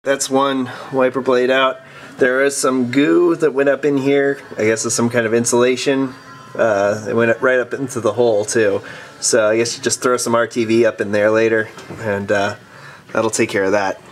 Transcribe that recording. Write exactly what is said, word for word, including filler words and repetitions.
That's one wiper blade out. There is some goo that went up in here. I guess it's some kind of insulation. Uh, it went right up into the hole too. So I guess you just throw some R T V up in there later, and uh, that'll take care of that.